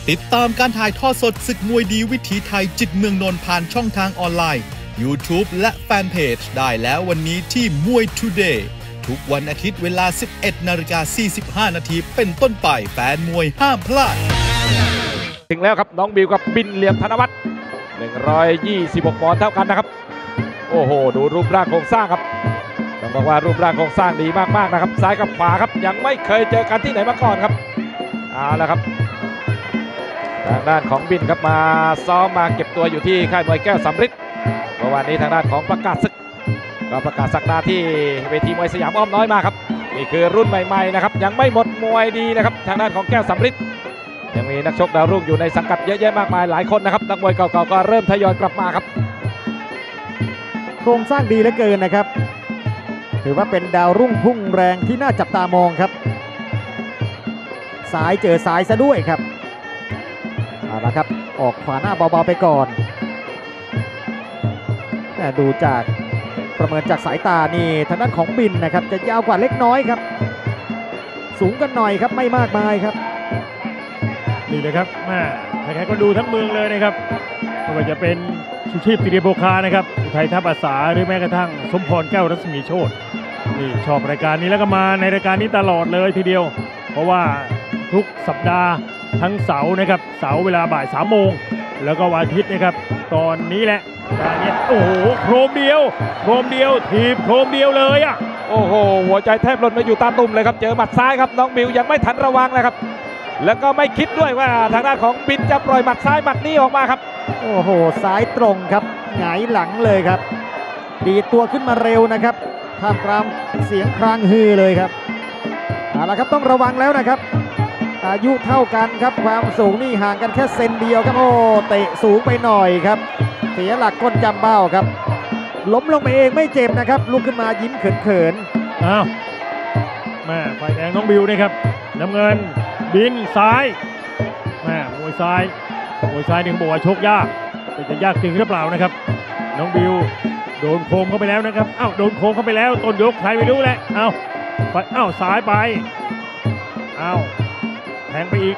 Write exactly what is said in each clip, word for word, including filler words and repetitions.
ติดตามการถ่ายทอดสดศึกมวยดีวิถีไทยจิตเมืองนนท์ผ่านช่องทางออนไลน์ YouTube และแฟนเพจได้แล้ววันนี้ที่มวย Today ทุกวันอาทิตย์เวลา สิบเอ็ดนาฬิกาสี่สิบห้านาทีเป็นต้นไปแฟนมวยห้ามพลาดถึงแล้วครับน้องบิวกับบินเหลี่ยมธนวัฒน์หนึ่งร้อยยี่สิบหกปอนด์เท่ากันนะครับโอ้โหดูรูปร่างโครงสร้างครับต้องบอกว่ารูปร่างโครงสร้างดีมากๆนะครับซ้ายกับขวาครับยังไม่เคยเจอกันที่ไหนมาก่อนครับเอาละครับทางด้านของบินครับมาซ้อมมาเก็บตัวอยู่ที่ค่ายมวยแก้วสำริดเมื่อวานนี้ทางด้านของประกาศศึกก็ประกาศสักดาที่เวทีมวยสยามอ้อมน้อยมาครับนี่คือรุ่นใหม่ๆนะครับยังไม่หมดมวยดีนะครับทางด้านของแก้วสำริดยังมีนักชกดาวรุ่งอยู่ในสังกัดเยอะแยะมากมายหลายคนนะครับนักมวยเก่าๆก็เริ่มทยอยกลับมาครับโครงสร้างดีเหลือเกินนะครับถือว่าเป็นดาวรุ่งพุ่งแรงที่น่าจับตามองครับสายเจอสายซะด้วยครับเอาละครับออกขวาหน้าเบาๆไปก่อนดูจากประเมินจากสายตานี่ทางด้านของบินนะครับจะยาวกว่าเล็กน้อยครับสูงกันหน่อยครับไม่มากมายครับนี่เลยครับแม่ใครๆก็ดูทั้งเมืองเลยนะครับไม่ว่าจะเป็นชูชีพติริโบคานะครับอุทัยทัพอาสาหรือแม้กระทั่งสมพรแก้วรัศมีโชตินี่ชอบรายการนี้แล้วก็มาในรายการนี้ตลอดเลยทีเดียวเพราะว่าทุกสัปดาห์ทั้งเสาร์นะครับเสาร์เวลาบ่ายสามโมงแล้วก็วันอาทิตย์นะครับตอนนี้แหละตอนนี้โอ้โหโครมเดียวโครมเดียวทีบโครมเดียวเลยอ่ะโอ้โหหัวใจแทบหล่นมาอยู่ตาตุ่มเลยครับเจอหมัดซ้ายครับน้องบิวยังไม่ทันระวังเลยครับแล้วก็ไม่คิดด้วยว่าทางด้านของบินจะปล่อยหมัดซ้ายหมัดนี้ออกมาครับโอ้โหซ้ายตรงครับหงายหลังเลยครับดีตัวขึ้นมาเร็วนะครับท่ามกลางเสียงครางฮือเลยครับเอาละครับต้องระวังแล้วนะครับอายุเท่ากันครับความสูงนี่ห่างกันแค่เซนเดียวครับโอ้เตะสูงไปหน่อยครับเสียหลักก้นจำเบ้าครับล้มลงไปเองไม่เจ็บนะครับลุกขึ้นมายิ้มเขินๆอ้าวแม่ฝ่ายแดงน้องบิวนะครับน้ำเงินบินซ้ายแม่มวยซ้ายมวยซ้ายหนึ่งบอกว่าชกยากแต่จะยากจริงหรือเปล่านะครับน้องบิวโดนโค้งเข้าไปแล้วนะครับอ้าวโดนโค้งเข้าไปแล้วต้นยกใครไม่รู้แหละอ้าวไปอ้าวซ้ายไปอ้าวแทงไปอีก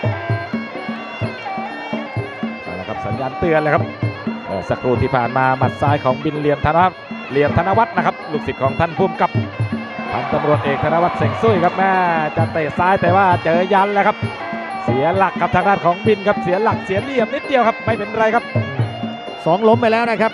เอาละครับสัญญาณเตือนเลยครับสักครู่ที่ผ่านมาหมัดซ้ายของบินเหลี่ยมธนวัฒน์เหลี่ยมธนวัฒน์นะครับลูกศิษย์ของท่านผู้กำกับพันตำรวจเอกธนวัฒน์เสงซุยครับแม่จะเตะซ้ายแต่ว่าเจอยันแล้วครับเสียหลักกับทางด้านของบินครับเสียหลักเสียเหลี่ยมนิดเดียวครับไม่เป็นไรครับสองล้มไปแล้วนะครับ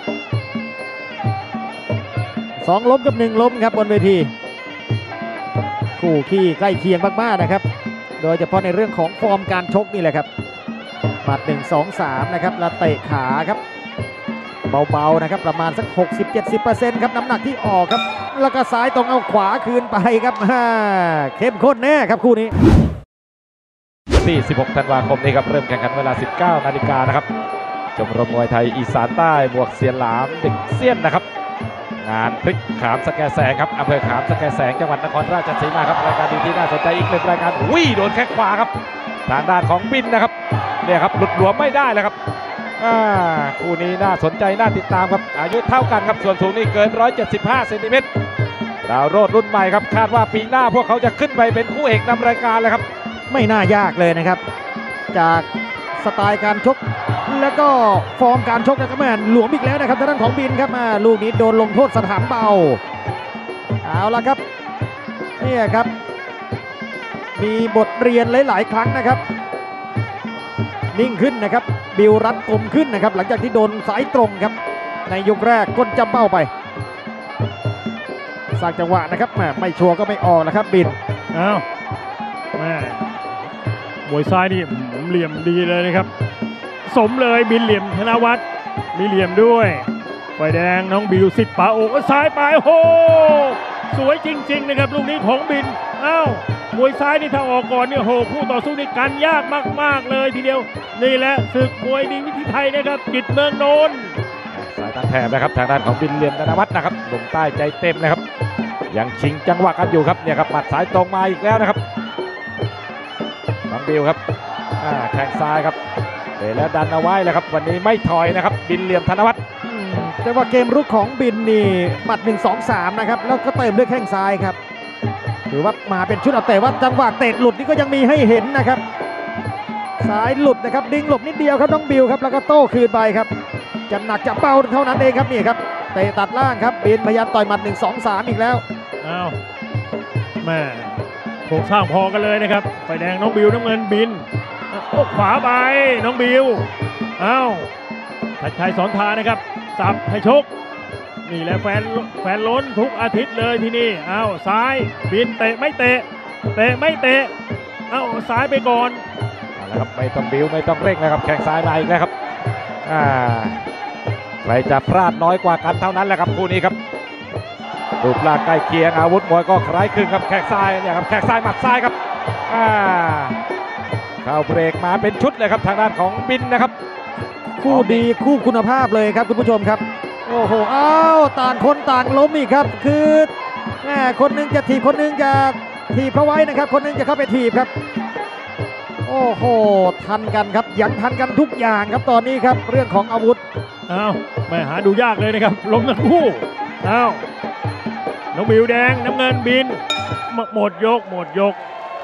สองล้มกับหนึ่งล้มครับบนเวทีคู่ขี้ใกล้เคียงมากๆนะครับโดยเฉพาะในเรื่องของฟอร์มการชกนี่แหละครับหมัดหนึ่ง สอง สามนะครับแล้วเตะขาครับเบาๆนะครับประมาณสัก หกสิบ เจ็ดสิบเปอร์เซ็นต์ ครับน้ำหนักที่ออกครับแล้วก็ซ้ายตรงเอาขวาคืนไปครับเข้มข้นแน่ครับคู่นี้ที่สิบหกธันวาคมนี้ครับเริ่มแข่งขันเวลา สิบเก้านาฬิกานะครับชมรมมวยไทยอีสานใต้บวกเสียหลามเด็กเซียนนะครับงานพลิกขามสแกแสงครับอำเภอขามสแกแสงจังหวัดนครราชสีมาครับรายการดีที่น่าสนใจอีกหนึ่งรายการวิ่งโดนแข้งขวาครับทางด้านของบินนะครับเนี่ยครับหลุดหลวมไม่ได้เลยครับคู่นี้น่าสนใจน่าติดตามครับอายุเท่ากันครับส่วนสูงนี่เกินหนึ่งร้อยเจ็ดสิบห้าเซนติเมตรดาวโรดรุ่นใหม่ครับคาดว่าปีหน้าพวกเขาจะขึ้นไปเป็นคู่เอกนำรายการเลยครับไม่น่ายากเลยนะครับจากสไตล์การชกแล้วก็ฟอร์มการชกนะครับแม่หลวมอีกแล้วนะครับทางด้านของบินครับลูกนี้โดนลงโทษสถานเบาเอาละครับนี่ครับมีบทเรียนหลายๆครั้งนะครับนิ่งขึ้นนะครับบิวรัดกลมขึ้นนะครับหลังจากที่โดนสายตรงครับในยกแรกก้นจำเป้าไปสร้างจังหวะนะครับแม่ไม่ชัวร์ก็ไม่ออกนะครับบินอ้าวแม่มวยซ้ายนี่เหลี่ยมดีเลยนะครับสมเลยบินเหลี่ยมธนวัฒน์มีเหลี่ยมด้วยฝ่ายแดงน้องบิวสิทธิ์ป่าโอ้ซ้ายไปโอ้สวยจริงๆนะครับลูกนี้ของบินอ้าวมวยซ้ายนี่ถ้าออกก่อนเนี่ยโหคู่ต่อสู้นี่กันยากมากๆเลยทีเดียวนี่แหละศึกมวยดีวิถีไทยนะครับจิตเมืองนนท์สายตั้งแถบนะครับทางด้านของบินเหลี่ยมธนวัฒน์นะครับลงใต้ใจเต็มเลยครับยังชิงจังหวะกันอยู่ครับเนี่ยครับหมัดสายตรงมาอีกแล้วนะครับน้องบิวครับแข้งซ้ายครับเตะแล้วดันเอาไว้เลยครับวันนี้ไม่ถอยนะครับบินเหลี่ยมธนวัฒน์แต่ว่าเกมรุกของบินนี่หมัดหนึ่ง สอง สามนะครับแล้วก็เติมด้วยแข้งซ้ายครับถือว่ามาเป็นชุดเอาแต่ว่าจังหวะเตะหลุดนี่ก็ยังมีให้เห็นนะครับซ้ายหลุดนะครับดึงหลบนิดเดียวครับน้องบิวครับแล้วก็โต้คืนไปครับจะหนักจะเบาเท่านั้นเองครับนี่ครับเตะตัดล่างครับบินพยายามต่อยหมัดหนึ่งสองสามอีกแล้วอ้าวแม่โครงสร้างพอกันเลยนะครับไฟแดงน้องบิวน้ำเงินบินโอ้ขวาไปน้องบิวอ้าวชัดชัยสอนทานะครับสับให้ชกนี่แหละแฟนแฟนล้นทุกอาทิตย์เลยที่นี่อ้าวซ้ายบินเตะไม่เตะเตะไม่เตะอ้าวซ้ายไปก่อนเอาละครับไม่ต้องบิวไม่ต้องเร่งนะครับแข้งซ้ายมาอีกแล้วครับอ่าใครจะพลาดน้อยกว่ากันเท่านั้นแหละครับคู่นี้ครับรูปร่างใกล้เคียงอาวุธมวยก็คล้ายคลึงครับแข้งซ้ายเนี่ยครับแข้งซ้ายหมัดซ้ายครับอ่าเข้าเบรกมาเป็นชุดเลยครับทางด้านของบินนะครับคู่ดีคู่คุณภาพเลยครับคุณผู้ชมครับโอ้โหอ้าวต่างคนต่างล้มอีกครับคือแหมคนนึงจะถีบคนนึงจะถีบเขาไว้นะครับคนนึงจะเข้าไปถีบครับโอ้โหทันกันครับยังทันกันทุกอย่างครับตอนนี้ครับเรื่องของอาวุธอ้าวไม่หาดูยากเลยนะครับล้มทั้งคู่อ้าวน้องบิวแดงน้ำเงินบินหมดยกหมดยก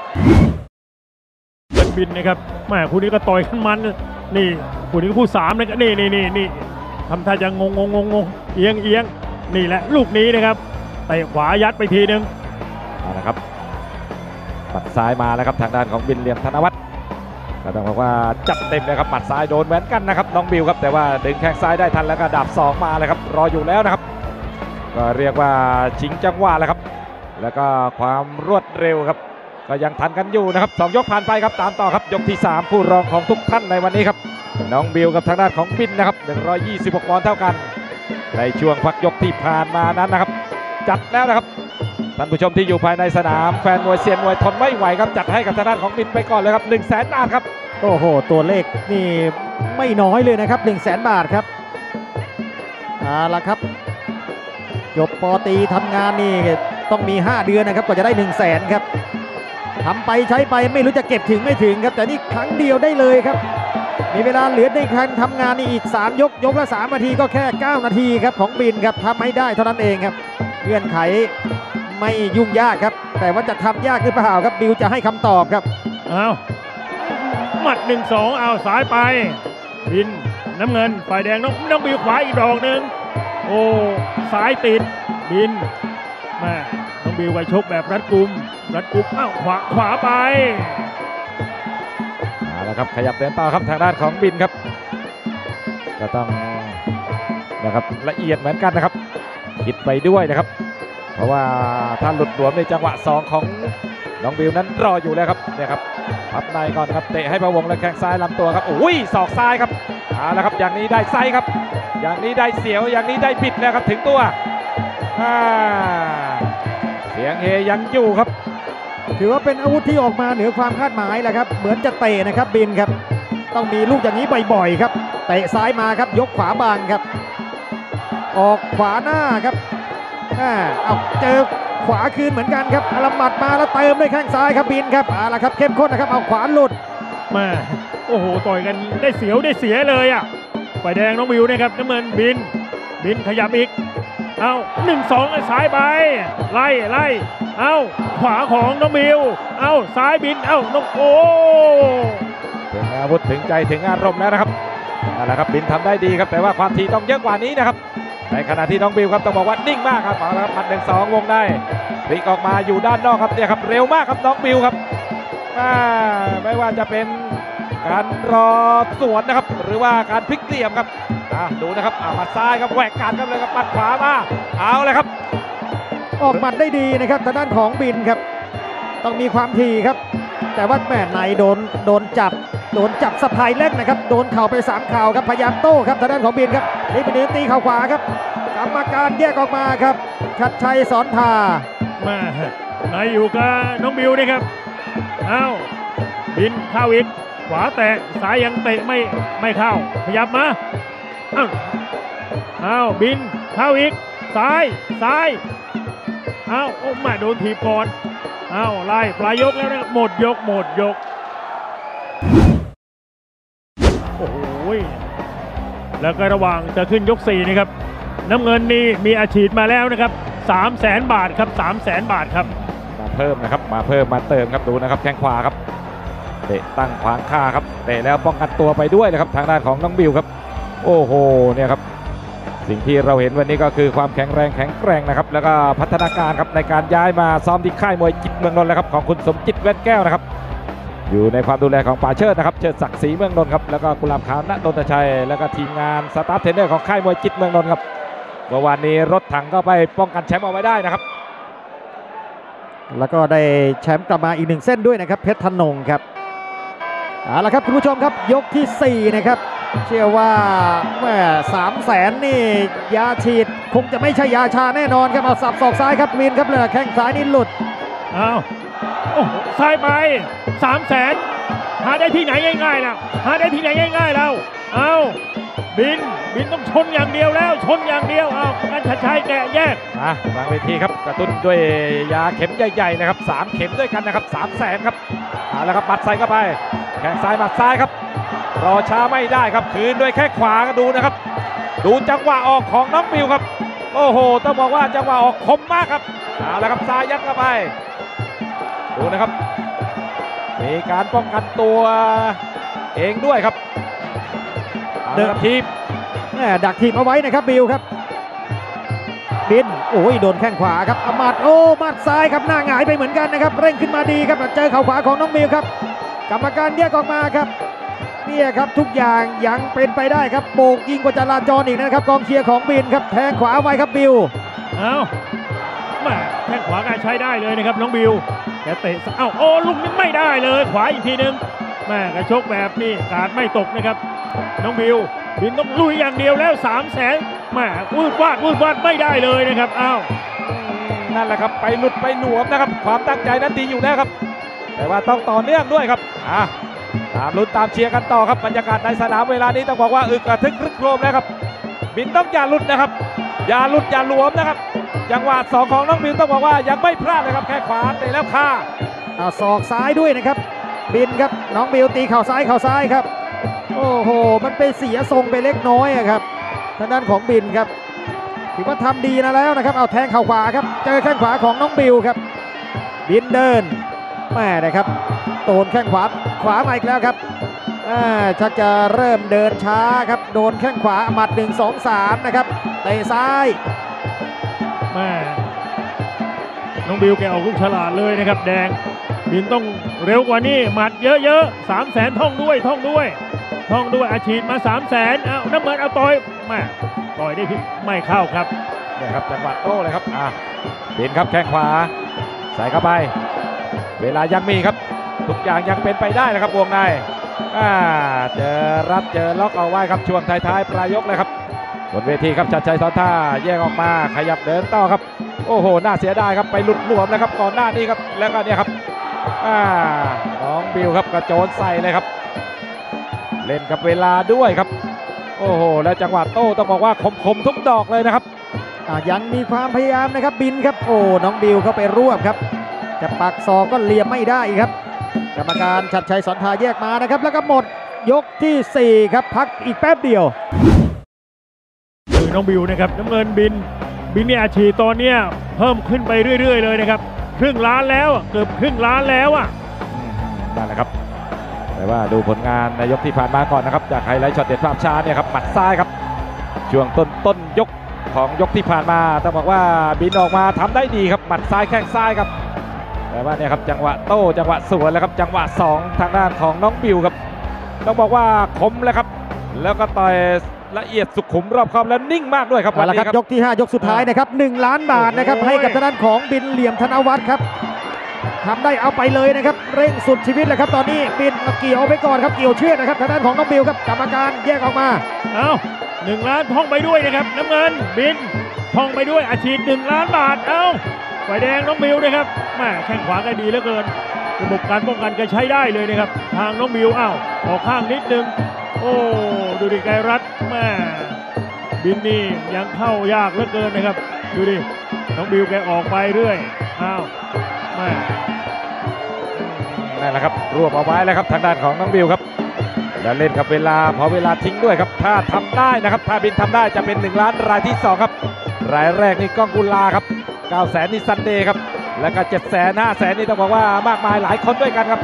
บินนะครับแม่คู่นี้ก็ต่อยกันมันนี่คู่นี้คู่สามนะครับนี่นี่นี่นี่ทำท่าจะงงงงงงเอียงเอียงนี่แหละลูกนี้นะครับเตะขวายัดไปทีนึงเอาละครับปัดซ้ายมาแล้วครับทางด้านของบินเหลี่ยมธนวัฒน์ก็ต้องบอกว่าจัดเต็มเลยครับปัดซ้ายโดนแหวนกันนะครับน้องบิวครับแต่ว่าดึงแข้งซ้ายได้ทันแล้วก็ดาบสองมาเลยครับรออยู่แล้วนะครับก็เรียกว่าชิงจังหวะแล้วครับแล้วก็ความรวดเร็วครับก็ยังทันกันอยู่นะครับสองยกผ่านไปครับตามต่อครับยกที่สามคู่รองของทุกท่านในวันนี้ครับน้องบิวกับทางด้านของบินนะครับหนึ่งร้อยยี่สิบหกปอนด์เท่ากันในช่วงพักยกที่ผ่านมานั้นนะครับจัดแล้วนะครับท่านผู้ชมที่อยู่ภายในสนามแฟนมวยเซียนมวยทนไม่ไหวครับจัดให้กับทางด้านของบินไปก่อนเลยครับหนึ่งแสนบาทครับโอ้โหตัวเลขนี่ไม่น้อยเลยนะครับหนึ่งแสนบาทครับเอาละครับจบปอตรีทำงานนี่ต้องมีห้าเดือนนะครับกว่าจะได้หนึ่งแสนครับทำไปใช้ไปไม่รู้จะเก็บถึงไม่ถึงครับแต่นี่ครั้งเดียวได้เลยครับมีเวลาเหลือในการทำงานนี่อีกสามยกยกละสามนาทีก็แค่เก้านาทีครับของบินครับทำให้ได้เท่านั้นเองครับเงื่อนไขไม่ยุ่งยากครับแต่ว่าจะทำยากหรือเปล่าครับบิวจะให้คำตอบครับอ้าวหมัดหนึ่งสองเอาสายไปบินน้ำเงินฝ่ายแดงน้องน้องบิวขวาอีกดอกหนึ่งโอ้สายติดบินแม่น้องบิวไปชกแบบรัดกุมรัดกุมอ้าวขวาขวาไปเอาละครับขยับเดินต่อครับทางด้านของบินครับก็ต้องนะครับละเอียดเหมือนกันนะครับคิดไปด้วยนะครับเพราะว่าถ้าหลุดหลวมในจังหวะสองของน้องบิวนั้นรออยู่แล้วครับเนี่ยครับพับในก่อนครับเตะให้ประวงและแข้งซ้ายลำตัวครับโอ้ยศอกซ้ายครับเอาละครับอย่างนี้ได้ไซครับอย่างนี้ได้เสียวอย่างนี้ได้บิดแล้วครับถึงตัวเสียงเฮยังอยู่ครับถือว่าเป็นอาวุธที่ออกมาเหนือความคาดหมายแหละครับเหมือนจะเตะนะครับบินครับต้องมีลูกอย่างนี้บ่อยๆครับเตะซ้ายมาครับยกขวาบางครับออกขวาหน้าครับเอาเจอขวาคืนเหมือนกันครับอลหมัดมาแล้วเติมด้วยแข้งซ้ายครับบินครับเอาละครับเข้มข้นนะครับเอาขวาหลุดมาโอ้โหต่อยกันได้เสียวได้เสียเลยอ่ะฝ่ายแดงน้องบิวนะครับน้ำเงินบินบินขยับอีกเอาหนึ่งสองซ้ายไปไล่ไล่เอาขวาของน้องบิวเอาซ้ายบินเอาน้องโอ้ถึงอาวุธถึงใจถึงอารมณ์แล้วนะครับเอาละครับบินทำได้ดีครับแต่ว่าความถี่ต้องเยอะกว่านี้นะครับในขณะที่น้องบิวครับต้องบอกว่านิ่งมากครับเอาละครับหมัดหนึ่งสองวงได้พลิกออกมาอยู่ด้านนอกครับเนี่ยครับเร็วมากครับน้องบิวครับไม่ว่าจะเป็นการรอสวนนะครับหรือว่าการพลิกเหลี่ยมครับดูนะครับหมัดซ้ายครับแหวกการครับเลยครับหมัดขวามาเอาเลยครับออกหมัดได้ดีนะครับทางด้านของบินครับต้องมีความถี่ครับแต่ว่าแม่ในโดนโดนจับโดนจับสะพายเล่นนะครับโดนเข่าไปสามเข่าครับพยายามโต้ครับทางด้านของบินครับนี่เป็นเดินตีเข่าขวาครับกรรมการแยกออกมาครับชัดชัยสอนทามาในอยู่กับน้องบิวนี่ครับอ้าวบินเข้าอีกขวาแตะสายยังเตะไม่ไม่เข้าขยับมาอ้าวอ้าวบินเข้าอีกซ้ายซ้ายอ้าวโอ้มาโดนถีบก่อนอ้าวไล่ปลายยกแล้วนะหมดยกหมดยกโอ้โหแล้วก็ระหว่างจะขึ้นยกสี่นะครับน้ำเงินนี่มีอาชีพมาแล้วนะครับสามแสนบาทครับสามแสนบาทครับมาเพิ่มนะครับมาเพิ่มมาเติมครับดูนะครับแข้งขวาครับเตะตั้งขวางคาครับเตะแล้วป้องกันตัวไปด้วยนะครับทางด้านของน้องบิวครับโอ้โหเนี่ยครับสิ่งที่เราเห็นวันนี้ก็คือความแข็งแรงแข็งแกร่งนะครับแล้วก็พัฒนาการครับในการย้ายมาซ้อมที่ค่ายมวยจิตเมืองนนท์แล้วครับของคุณสมจิตแว่นแก้วนะครับอยู่ในความดูแลของป่าเชิดนะครับเชิดศักดิ์ศรีเมืองนนท์ครับแล้วก็กุหลาบขาวณนนทชัยแล้วก็ทีมงานสตาฟเทรนเนอร์ของค่ายมวยจิตเมืองนนท์ครับเมื่อวานนี้รถถังก็ไปป้องกันแชมป์เอาไว้ได้นะครับแล้วก็ได้แชมป์กลับมาอีกหนึ่งเส้นด้วยนะครับเพชรธนงครับเอาละครับคุณผู้ชมครับยกที่สี่นะครับเชื่อว่าแม่สามแสนนี่ยาฉีดคงจะไม่ใช่ยาชาแน่นอนครับเอาสับศอกซ้ายครับมินครับเลยแข้งซ้ายนี่หลุดอ้าวโอ้ซ้ายไปสามแสนหาได้ที่ไหนง่ายๆนะหาได้ที่ไหนง่ายๆเราเอาบินบินต้องชนอย่างเดียวแล้วชนอย่างเดียวเอาการชัดชัยแกะแยกอ่ะกลางเวทีครับกระตุ้นด้วยยาเข็มใหญ่ๆนะครับสามเข็มด้วยกันนะครับสามแสนครับเอาละครับปัดใส่เข้าไปแข้งซ้ายหมัดซ้ายครับรอช้าไม่ได้ครับคืนด้วยแข้งขวาก็ดูนะครับดูจังหวะออกของน้องบิวครับโอ้โหต้องบอกว่าจังหวะออกคมมากครับเอาละครับซ้ายยัดเข้าไปดูนะครับมีการป้องกันตัวเองด้วยครับเดินทีมดักทีมเอาไว้นะครับบิวครับบินโอ้ยโดนแข้งขวาครับอมัดโอ้มัดซ้ายครับหน้าหงายไปเหมือนกันนะครับเร่งขึ้นมาดีครับเจอเข่าขวาของน้องบิวครับกรรมการแยกออกมาครับเนี่ยครับทุกอย่างยังเป็นไปได้ครับโบกยิงกว่าจราจรอีกนะครับกองเชียร์ของบินครับแทงขวาไว้ครับบิวเอาแม่แข้งขวาก็ใช้ได้เลยนะครับน้องบิวแกเตะเอ้าโอ้ลูกนี้ไม่ได้เลยขวาอีกทีนึงแม่กระชกแบบนี้การไม่ตกนะครับน้องบิวบินต้องลุยอย่างเดียวแล้วสามแสนแม่วืดวาดวืดวาดไม่ได้เลยนะครับอ้าวนั่นแหละครับไปหลุดไปหลวมนะครับความตั้งใจนั้นดีอยู่แล้วครับแต่ว่าต้องต่อเนื่องด้วยครับอ่ะตามลุ้นตามเชียร์กันต่อครับบรรยากาศในสนามเวลานี้ต้องบอกว่าอึกกระทึกครึกโครมแล้วครับบินต้องอย่าหลุดนะครับอย่าหลุดอย่าหลวมนะครับจังหวะสองของน้องบินต้องบอกว่ายังไม่พลาดเลยครับแค่ขวาเตะแล้วคาเอาศอกซ้ายด้วยนะครับบินครับน้องบิวตีเข่าซ้ายเข่าซ้ายครับโอ้โหมันไปเสียทรงไปเล็กน้อยครับทางด้านของบินครับถือว่าทำดีนะแล้วนะครับเอาแทงเข่าขวาครับเจอแข้งขวาของน้องบิวครับบินเดินแม่นะครับโดนแข้งขวาขวามาอีกแล้วครับชักจะเริ่มเดินช้าครับโดนแข้งขวาหมัดหนึ่งสองสามนะครับเตะซ้ายแม่น้องบิวแกออกลูกฉลาดเลยนะครับแดงบินต้องเร็วกว่านี้หมัดเยอะๆสามแสนท่องด้วยท่องด้วยท่องด้วยอาชีพมาสามแสนเอาน้ำเงินเอาต่อยมาต่อยได้พิไม่เข้าครับเนี่ยครับจังหวะโต้เลยครับอ่ะบินครับแข้งขวาใส่เข้าไปเวลายังมีครับทุกอย่างยังเป็นไปได้นะครับวงในอ่าเจอรับเจอล็อกเอาไว้ครับช่วงท้ายๆปลายยกเลยครับบนเวทีครับชัดชัยซ้อนท่าแยกออกมาขยับเดินต่อครับโอ้โหน่าเสียดายครับไปหลุดหลวมนะครับก่อนหน้านี้ครับแล้วก็เนี่ยครับอ่าน้องบิวครับกระโจนใส่เลยครับเล่นกับเวลาด้วยครับโอ้โหแล้วจังหวะโต้ต้องบอกว่าคมๆทุกดอกเลยนะครับยังมีความพยายามนะครับบินครับโอ้น้องบิวเข้าไปรวบครับจะปักศอกก็เหลี่ยมไม่ได้ครับกรรมการชัดชัยสอนทาแยกมานะครับแล้วก็หมดยกที่สี่ครับพักอีกแป๊บเดียวคือน้องบิวนะครับน้ำเงินบินบินเนี่ยอาชีพตอนนี้เพิ่มขึ้นไปเรื่อยๆเลยนะครับครึ่งล้านแล้วเกือบครึ่งล้านแล้วอ่ะนั่นแหละครับแต่ว่าดูผลงานในยกที่ผ่านมาก่อนนะครับจากไฮไลท์ช็อตเด็ดภาพช้าเนี่ยครับหมัดซ้ายครับช่วงต้นต้นยกของยกที่ผ่านมาต้องบอกว่าบินออกมาทำได้ดีครับหมัดซ้ายแข้งซ้ายครับแต่ว่าเนี่ยครับจังหวะโต้จังหวะสวนแล้วครับจังหวะสองทางด้านของน้องบิวครับต้องบอกว่าคมเลยครับแล้วก็ต่อยละเอียดสุขุมรอบคอบและนิ่งมากด้วยครับวันนี้ครับยกที่ห้ายกสุดท้ายนะครับหนึ่งล้านบาทนะครับให้กับทางด้านของบินเหลี่ยมธนวัฒน์ครับทำได้เอาไปเลยนะครับเร่งสุดชีวิตเลยครับตอนนี้บินเกี่ยวไปก่อนครับเกี่ยวเชือกนะครับทางด้านของน้องบิวครับกรรมการแยกออกมาเอาหนึ่งล้านท่องไปด้วยนะครับน้ำเงินบินท่องไปด้วยอาชีพหนึ่งล้านบาทเอาฝ่ายแดงน้องบิวนะครับแม่แข้งขวาก็ดีเหลือเกินระบบการป้องกันก็ใช้ได้เลยนะครับทางน้องบิวอ้าวออกข้างนิดนึงโอ้ดูดิไกรัตแม่บินนี่ยังเข้ายากเหลือเกินนะครับดูดิน้องบิวแกออกไปเรื่อยอ้าวแม่นั่นแหละครับรวบเอาไว้แล้วครับทางด้านของน้องบิวครับแล้วเล่นกับเวลาพอเวลาทิ้งด้วยครับถ้าทำได้นะครับถ้าบินทำได้จะเป็นหนึ่งล้านรายที่สองครับรายแรกนี่ก้องกุลาครับเก้าแสนนี่ซันเดย์ครับแล้วก็เจ็ดแสนห้าแสนนี่ต้องบอกว่ามากมายหลายคนด้วยกันครับ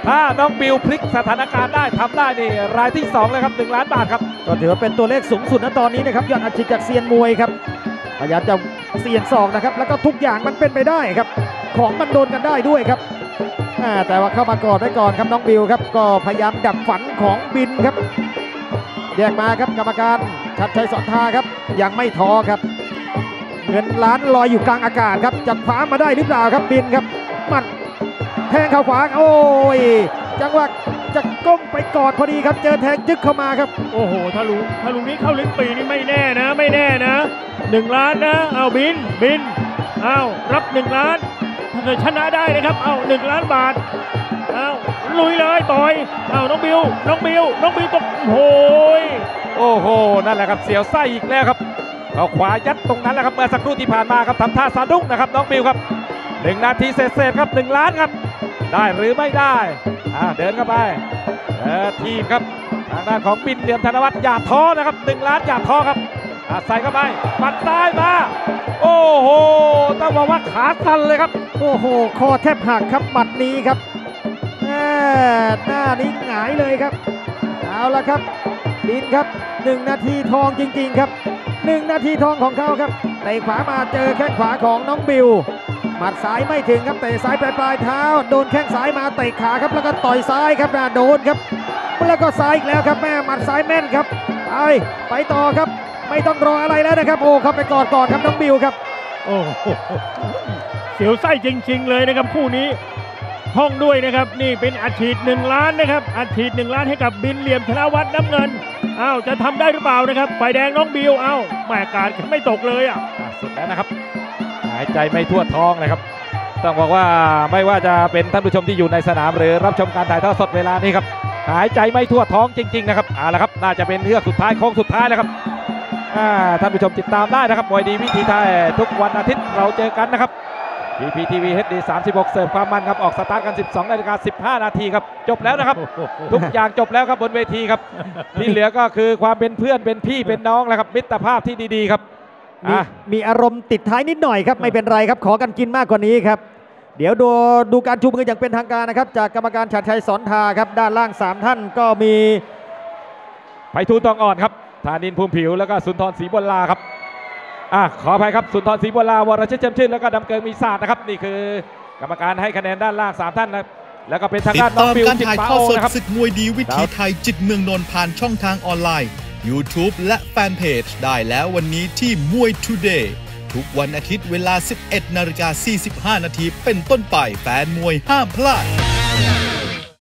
ถ้าน้องบิวพลิกสถานการณ์ได้ทำได้นี่รายที่สองเลยครับหนึ่งล้านบาทครับก็ถือว่าเป็นตัวเลขสูงสุดณตอนนี้นะครับยอดอัดฉีดจากเซียนมวยครับพยายามจะเสี่ยงศอกนะครับแล้วก็ทุกอย่างมันเป็นไปได้ครับของมันโดนกันได้ด้วยครับแต่ว่าเข้ามากอดไว้ก่อนครับน้องบิวครับก็พยายามดับฝันของบินครับแยกมาครับกรรมการชัดชัยสอนทาครับยังไม่ท้อครับเงินล้านลอยอยู่กลางอากาศครับจะคว้ามาได้หรือเปล่าครับบินครับมันแทงเข้าขวาโอ้ยจังหวะจะก้มไปกอดพอดีครับเจอแทงจึ๊กเข้ามาครับโอ้โหถ้าลุงถ้าลุงนี้เข้าลิ้นปีนี่ไม่แน่นะไม่แน่นะหนึ่งล้านนะเอาบินบินเอารับหนึ่งล้านถ้าเกิดชนะได้นะครับเอาหนึ่งล้านบาทเอาลุยเลยต่อยเอาน้องบิวน้องบิวน้องบิวตกโอ้ยโอ้โหนั่นแหละครับเสียวไส้อีกแล้วครับเอาขวายัดตรงนั้นแหละครับเมื่อสักครู่ที่ผ่านมาครับทำท่าสะดุ้งนะครับน้องบิวครับหนึ่งนาทีเศษๆครับหนึ่งล้านครับได้หรือไม่ได้อ่าเดินเข้าไปเออทีมครับทางด้านของบินเหลี่ยมธนวัฒน์อย่าท้อนะครับหนึ่งล้านอย่าท้อครับอ่าใส่เข้าไปปัดซ้ายมาโอ้โหต้องบอกว่าขาสั่นเลยครับโอ้โหคอแทบหักครับหมัดนี้ครับหน้านี้หงายเลยครับเอาละครับบินครับหนึ่งนาทีทองจริงๆครับหนึ่งนาทีทองของเขาครับเตะขวามาเจอแข้งขวาของน้องบิวหมัดซ้ายไม่ถึงครับเตะซ้ายปลายปลายเท้าโดนแข้งซ้ายมาเตะขาครับแล้วก็ต่อยซ้ายครับโดนครับแล้วก็ซ้ายอีกแล้วครับแม่หมัดซ้ายแม่นครับไปไปต่อครับไม่ต้องรออะไรแล้วนะครับโอ้เข้าไปกอดก่อนครับน้องบิวครับโอ้เสียวไส้จริงๆเลยนะครับคู่นี้ท่องด้วยนะครับนี่เป็นอัดฉีดหนึ่งล้านนะครับอัดฉีดหนึ่งล้านให้กับบินเหลี่ยมธนวัฒน์น้ำเงินอ้าวจะทำได้หรือเปล่านะครับฝ่ายแดงน้องบิวอ้าวแม่การไม่ตกเลยอ่ะสุดแล้วนะครับหายใจไม่ทั่วท้องเลยครับต้องบอกว่าไม่ว่าจะเป็นท่านผู้ชมที่อยู่ในสนามหรือรับชมการถ่ายทอดสดเวลานี้ครับหายใจไม่ทั่วท้องจริงๆนะครับเอาละครับน่าจะเป็นเรื่องสุดท้ายโค้งสุดท้ายแล้วครับท่านผู้ชมติดตามได้นะครับมวยดีวิถีไทยทุกวันอาทิตย์เราเจอกันนะครับ พี พี ที วี เอช ดี สามสิบหกเสิร์ฟความมันครับออกสตาร์ทกัน สิบสองนาฬิกาสิบห้านาทีครับจบแล้วนะครับทุกอย่างจบแล้วครับบนเวทีครับที่เหลือก็คือความเป็นเพื่อนเป็นพี่เป็นน้องแล้วครับมิตรภาพที่ดีๆครับมีมีอารมณ์ติดท้ายนิดหน่อยครับไม่เป็นไรครับขอกันกินมากกว่านี้ครับเดี๋ยวดูดูการชูมืออย่างเป็นทางการนะครับจากกรรมการชัดชัยสอนทาครับด้านล่างสามท่านก็มีไพฑูรย์ทองอ่อนครับธานินทร์ภูมิผิวแล้วก็สุนทรศรีบุญลาครับอ่ะขออภัยครับสุนทรศรีบุญลาวรเชษฐ์เจมชื่นแล้วก็ดำเกิงมีศาสตร์นะครับนี่คือกรรมการให้คะแนนด้านล่างสามท่านนะแล้วก็เป็นทางด้านน้องบิวจิตปาโอนะครับศึกมวยดีวิถีไทยจิตเมืองนนท์ผ่านช่องทางออนไลน์ YouTube และแฟนเพจได้แล้ววันนี้ที่มวย Today ทุกวันอาทิตย์เวลา สิบเอ็ดนาฬิกาสี่สิบห้านาทีเป็นต้นไปแฟนมวยห้ามพลาด